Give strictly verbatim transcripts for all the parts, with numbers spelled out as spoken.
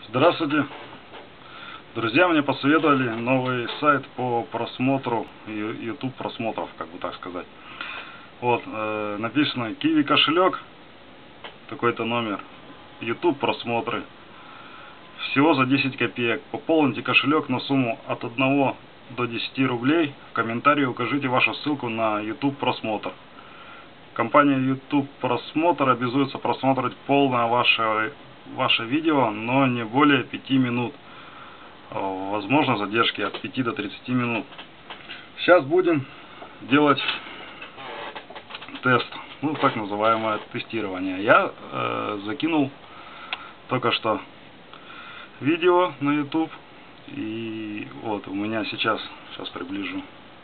Здравствуйте! Друзья мне посоветовали новый сайт по просмотру YouTube просмотров, как бы так сказать. Вот, э, написано Kiwi кошелек, такой-то номер, YouTube просмотры. Всего за десять копеек. Пополните кошелек на сумму от одного до десяти рублей. В комментарии укажите вашу ссылку на YouTube просмотр. Компания YouTube просмотр обязуется просматривать полное ваше, ваше видео, но не более пяти минут. Возможно задержки от пяти до тридцати минут. Сейчас будем делать тест, ну так называемое тестирование. Я э, закинул только что видео на YouTube, и вот у меня сейчас, сейчас приближу,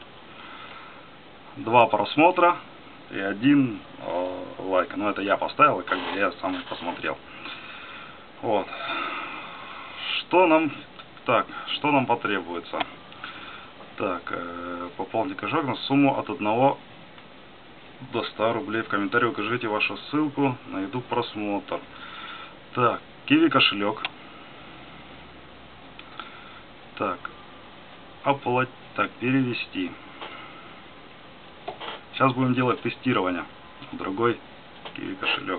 два просмотра и один э, лайк. Но это я поставил, и как бы я сам посмотрел. Вот. Что нам, так, что нам потребуется? Так, э, пополните кошелек на сумму от одного до ста рублей. В комментарии укажите вашу ссылку на YouTube просмотр. Так, Kiwi кошелек. Так, оплатить, так, перевести. Сейчас будем делать тестирование. Другой Kiwi кошелек.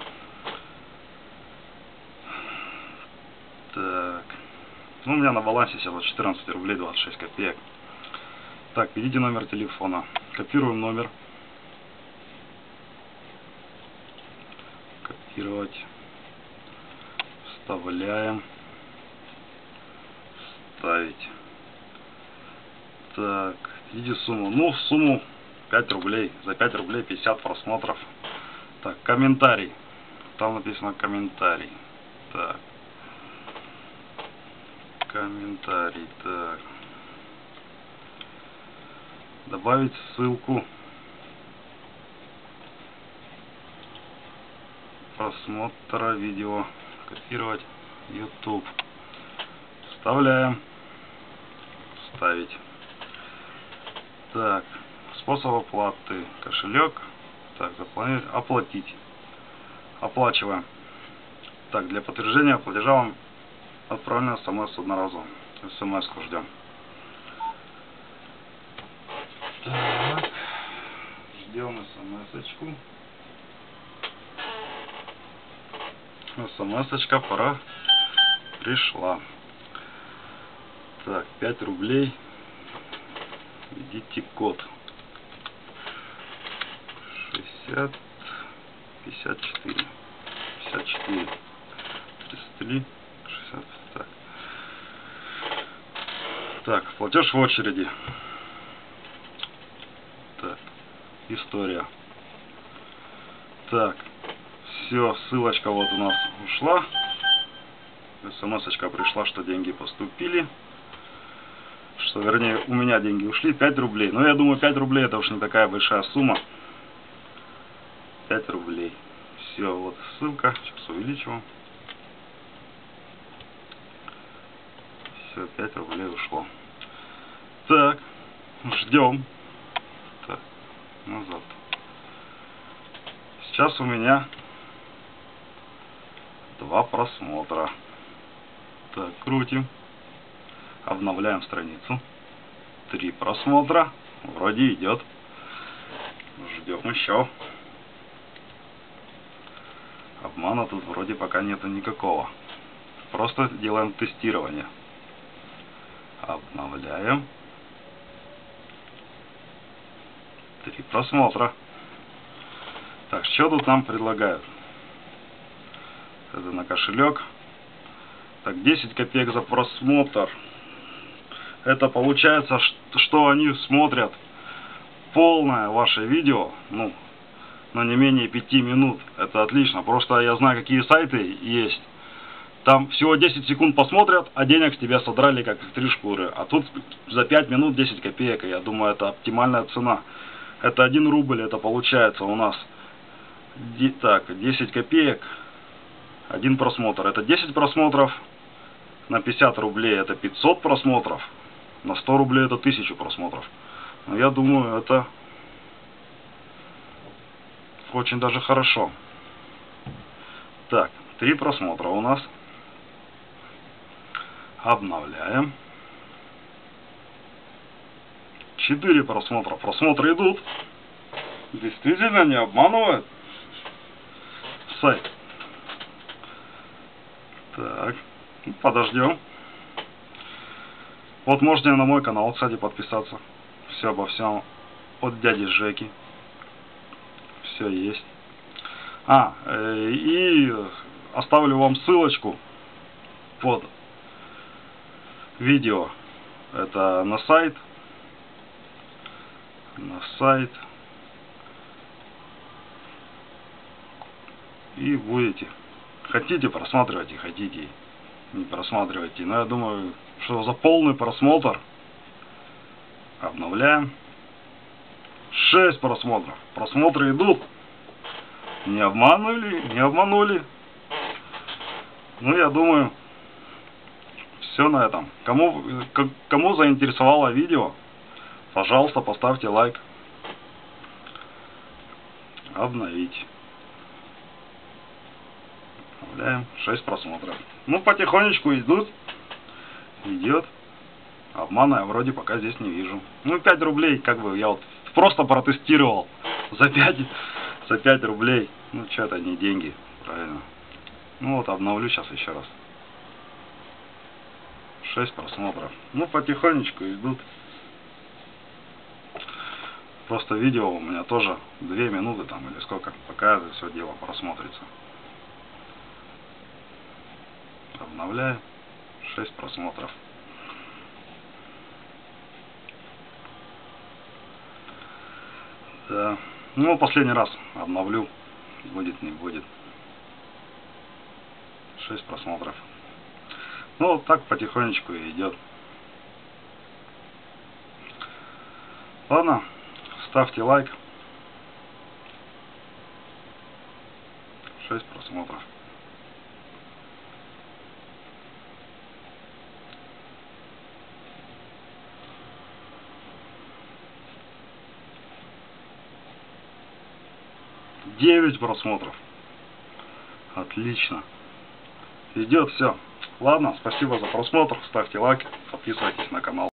Так, ну, у меня на балансе сейчас четырнадцать рублей двадцать шесть копеек. Так, введите номер телефона. Копируем номер. Копировать. Вставляем. Ставить. Так, введите сумму. Ну, сумму пять рублей. За пять рублей пятьдесят просмотров. Так, комментарий. Там написано комментарий. Так. Комментарий. Так. Добавить ссылку просмотра видео. Копировать YouTube. Вставляем. Ставить. Так. Способ оплаты. Кошелек. Так, запланировать. Оплатить. Оплачиваем. Так, для подтверждения платежа вам отправлено смс одноразово. смс-ку ждем. Так. Ждем смс-очку. смс-очка пора пришла. Так, пять рублей. Введите код. шестьдесят пятьдесят четыре. пятьдесят четыре. тридцать три. шестьдесят. Так. Так, платеж в очереди. Так, история. Так, все, ссылочка вот у нас ушла. СМС-очка пришла, что деньги поступили. Что, вернее, у меня деньги ушли, пять рублей. Но я думаю, пять рублей это уж не такая большая сумма. пять рублей. Все, вот ссылка. Сейчас увеличиваем. Все, пять рублей ушло. Так, ждем. Так, назад. Сейчас у меня два просмотра. Так, крутим. Обновляем страницу. Три просмотра. Вроде идет. Ждем еще. Обмана тут вроде пока нету никакого. Просто делаем тестирование. Обновляем. Три просмотра. Так, что тут нам предлагают? Это на кошелек. Так, десять копеек за просмотр. Это получается, что они смотрят полное ваше видео, ну, на не менее пяти минут. Это отлично. Просто я знаю, какие сайты есть. Там всего десять секунд посмотрят, а денег с тебя содрали как три шкуры. А тут за пять минут десять копеек. И я думаю, это оптимальная цена. Это один рубль, это получается у нас. Так, десять копеек. Один просмотр. Это десять просмотров. На пятьдесят рублей это пятьсот просмотров. На сто рублей это тысяча просмотров. Но я думаю, это очень даже хорошо. Так, три просмотра у нас. Обновляем. четыре просмотра. Просмотры идут. Действительно не обманывает сайт. Так, подождем. Вот можете на мой канал, кстати, подписаться. Все обо всем от дяди Жеки. Все есть. А, э, и оставлю вам ссылочку под видео. Это на сайт. На сайт. И будете. Хотите, просматривайте, хотите, не просматривайте. Но я думаю, что за полный просмотр обновляем. шесть просмотров. Просмотры идут. Не обманули, не обманули. Ну, я думаю, все на этом. Кому, кому заинтересовало видео, пожалуйста, поставьте лайк. Обновить. Обновляем. шесть просмотров. Ну, потихонечку идут. Идет. Обмана я вроде пока здесь не вижу. Ну, пять рублей, как бы, я вот просто протестировал. За пять, за пять рублей. Ну, что это не деньги, правильно. Ну, вот, обновлю сейчас еще раз. шесть просмотров. Ну, потихонечку идут. Просто видео у меня тоже две минуты там или сколько, пока это все дело просмотрится. Обновляю. шесть просмотров. Да. Ну, последний раз обновлю. Будет, не будет. шесть просмотров. Ну, вот так потихонечку и идет. Ладно, ставьте лайк. шесть просмотров. девять просмотров. Отлично. Идет все. Ладно, спасибо за просмотр. Ставьте лайк, подписывайтесь на канал.